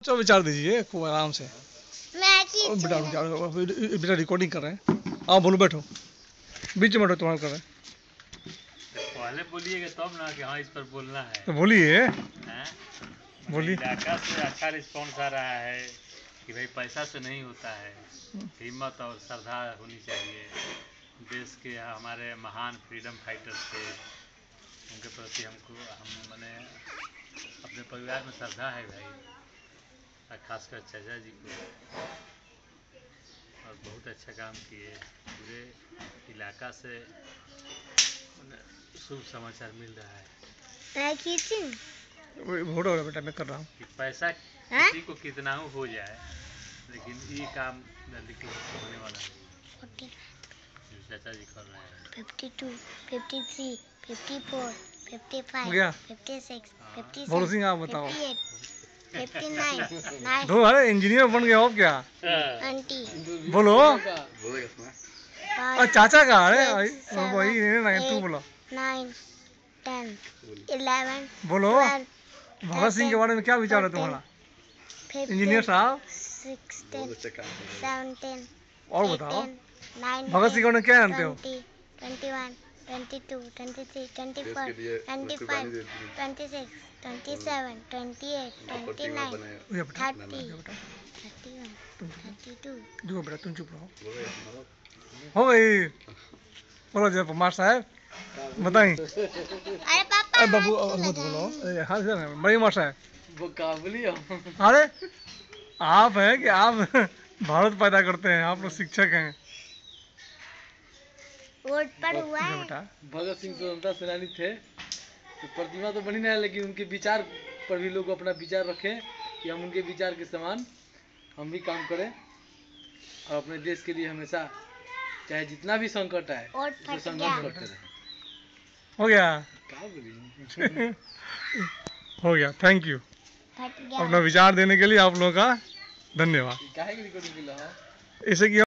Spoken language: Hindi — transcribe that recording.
चलो विचार दीजिए खूब आराम से। बेटा बेटा रिकॉर्डिंग कर रहे हैं। हाँ बोलो, बैठो बीच में बैठो, तुम्हारा कर रहे हैं। पहले बोलिएगा तब ना कि हाँ इस पर बोलना है। तो बोलिए बोलिए। इलाका से अच्छा रिस्पॉन्स आ रहा है कि भाई पैसा से नहीं होता है, हिम्मत और श्रद्धा होनी चाहिए। देश के हमारे महान फ्रीडम फाइटर्स थे, उनके प्रति हम मैंने अपने परिवार में श्रद्धा है भाई, और खासकर चाचा जी को, और बहुत अच्छा काम किए। पूरे इलाका से शुभ समाचार मिल रहा है। बेटा मैं कर रहा हूँ कि पैसा किसी को कितना हो जाए, लेकिन ये काम जल्दी होने वाला है जो चाचा जी कर रहे हैं। 52, 53, 54, 55, हो गया? 56, 57, बोलो सिंह, आप बताओ। 58, 59, दो अरे इंजीनियर बन गए हो क्या? 90, बोलो। 5, चाचा का अरे 6, वही 9 तू बोलो। 9, 10, 11, बोलो 12, भगत सिंह के बारे में क्या विचार है तुम्हारा 15, इंजीनियर साहब? 16, 17, और बताओ 9, भगत सिंह के बारे में क्या जानते हो? 20, 21, 22, 23, 24, 25, 26, 27, 28, 29, 30, 31, 32। जो बेटा तुम चुप रहो। हो गई। बोलो जय कुमार साहब बताइए। अरे पापा बाबू मत बोलो। हाँ सर बड़ी मार साहब वो काबुली अरे आप हैं कि आप भारत पैदा करते हैं, आप लोग शिक्षक हैं। वोट पर हुआ है। बेटा भगत सिंह स्वतंत्रता सेनानी थे, तो प्रतिमा तो बनी नहीं है, लेकिन उनके विचार पर भी लोग अपना विचार रखें कि हम उनके विचार के समान हम भी काम करें और अपने देश के लिए हमेशा चाहे जितना भी संकट आए उसमें संघर्ष करते रहें। हो गया हो गया। थैंक यू फट गया। अपना विचार देने के लिए आप लोगों का धन्यवाद। काहे की रिकॉर्डिंग के लिए इसे कि